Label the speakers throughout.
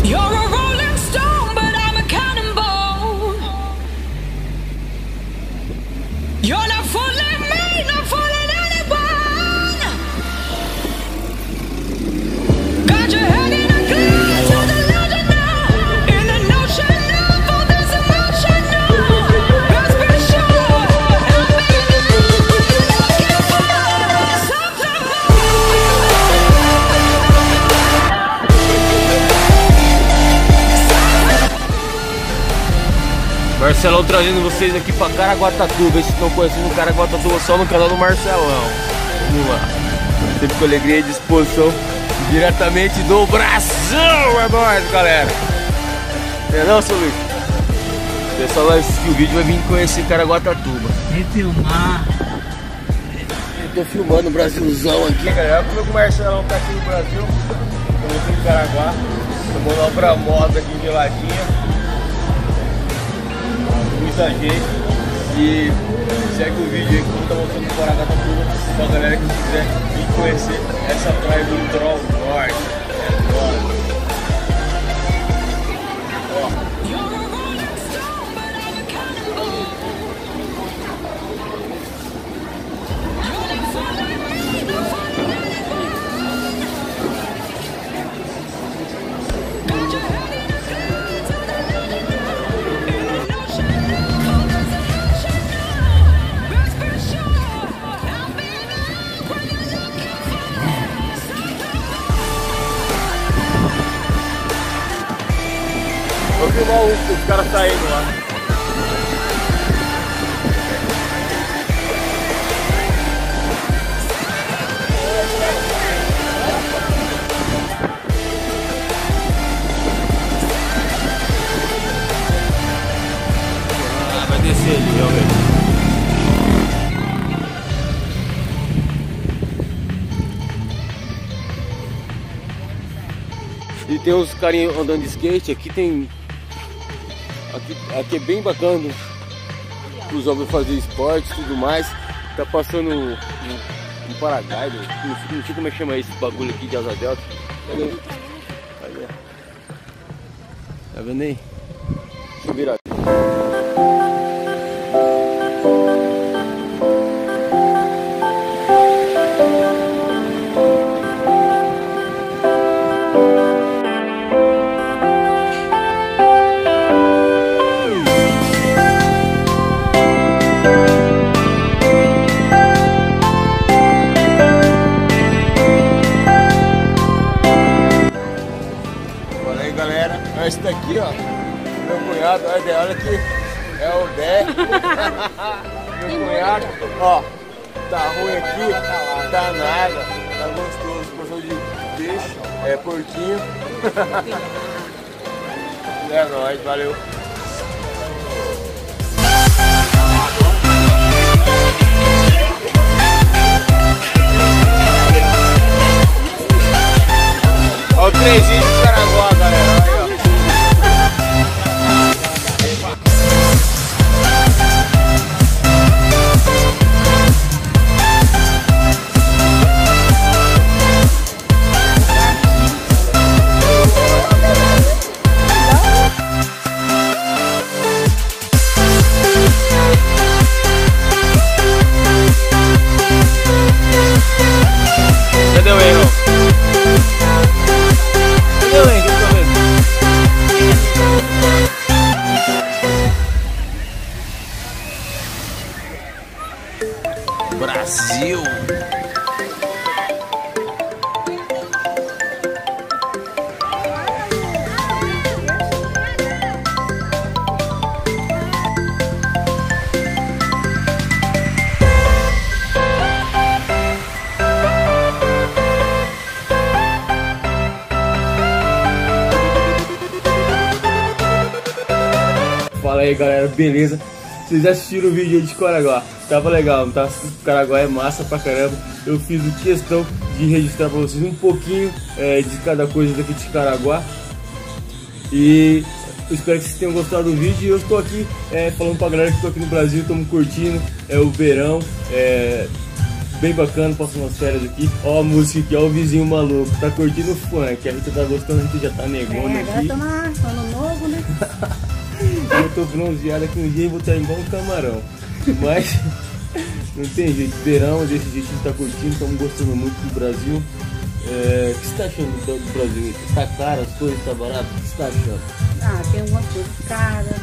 Speaker 1: You're a rolling stone, but I'm a cannonball. You're not fooling me, not fooling anyone. Got your head in a cloud, you're delusional. In an ocean of all this emotion, no. Best be sure, I'll be there. Looking for something
Speaker 2: Marcelão trazendo vocês aqui pra Caraguatatuba. Vocês estão conhecendo Caraguatatuba só no canal do Marcelão. Vamos lá. Sempre com alegria e disposição, diretamente do Brasil. É nóis, galera. Não, seu Luiz? O pessoal vai assistir o vídeo, vai vir conhecer Caraguatatuba.
Speaker 3: Vem filmar.
Speaker 2: Eu tô filmando o Brasilzão aqui, galera. Como é que o Marcelão tá aqui no Brasil? Eu aqui em Caraguá. Tomando uma bramosa aqui geladinha. Muita gente. E segue o vídeo aí que eu tô mostrando o Caraguatatuba pra galera que quiser vir conhecer essa praia do Troll Norte. É nóis. Vou filmar os caras saindo lá. Ah, vai descer ali, realmente. E tem uns carinhos andando de skate, aqui tem... Aqui é bem bacana os homens fazer esporte e tudo mais. Tá passando um paraglider, não sei como é que chama esse bagulho aqui de asa delta. Cadê? Tá vendo aí? Deixa eu virar. Esse daqui, ó, meu cunhado, olha aqui, é o Dé. Meu cunhado, ó, tá ruim aqui, tá nada, tá gostoso, gostou de peixe, é porquinho. É nóis, valeu. Olha o trenzinho de Caraguá, galera, aí, ó. Cadê o Eiro? Cadê o Eiro? Brasil! Fala aí, galera, beleza? Vocês assistiram o vídeo aí de Caraguá? Tava legal, tá? Caraguá é massa pra caramba. Eu fiz questão de registrar pra vocês um pouquinho de cada coisa daqui de Caraguá. E eu espero que vocês tenham gostado do vídeo. E eu estou aqui falando pra galera que estou aqui no Brasil, estamos curtindo o verão. bem bacana, passando umas férias aqui. Ó a música aqui, ó o vizinho maluco, tá curtindo o funk, a gente tá gostando, a gente já tá negando
Speaker 3: Agora
Speaker 2: aqui.
Speaker 3: tô no ano novo, né?
Speaker 2: Eu tô bronzeado aqui um dia e vou estar igual um camarão. Mas não tem jeito, verão, desse jeito a gente tá curtindo, estamos gostando muito do Brasil. O que você tá achando do Brasil? Tá caro as coisas, tá barato? O que você tá achando?
Speaker 3: Ah, tem algumas coisas caras.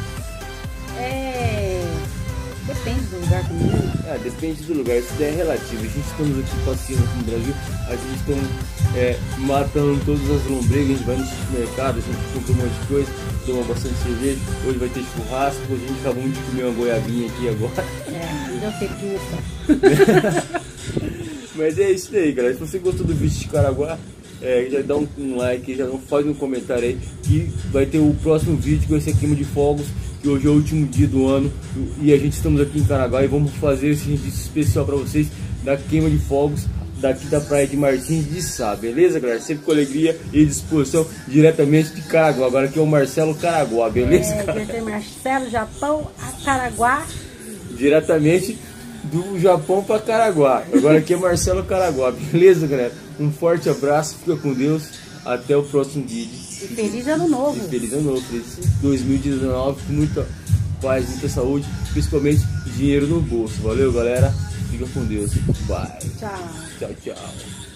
Speaker 3: Depende do lugar também.
Speaker 2: Depende do lugar, isso daí é relativo. A gente estamos aqui passeando aqui no Brasil, a gente está matando todas as lombreiras, a gente vai no supermercado, a gente compra um monte de coisa, toma bastante cerveja, hoje vai ter churrasco, hoje a gente acabou de comer uma goiabinha aqui agora.
Speaker 3: Deu sequinha.
Speaker 2: Mas é isso daí, galera. Se você gostou do vídeo de Caraguá, já dá um like, já faz um comentário aí, que vai ter o próximo vídeo com esse queima de fogos, que hoje é o último dia do ano e a gente estamos aqui em Caraguá e vamos fazer esse vídeo especial para vocês da queima de fogos daqui da praia de Martins de Sá, beleza, galera? Sempre com alegria e disposição, diretamente de Caraguá. Agora aqui é o Marcelo Caraguá, beleza, cara?
Speaker 3: Marcelo, Japão, a Caraguá.
Speaker 2: Diretamente do Japão para Caraguá. Agora aqui é Marcelo Caraguá, beleza, galera? Um forte abraço, fica com Deus, até o próximo vídeo.
Speaker 3: E feliz ano novo.
Speaker 2: E feliz ano novo, feliz 2019, com muita paz, muita saúde, principalmente dinheiro no bolso. Valeu, galera? Fica com Deus. Bye.
Speaker 3: Tchau.
Speaker 2: Tchau, tchau.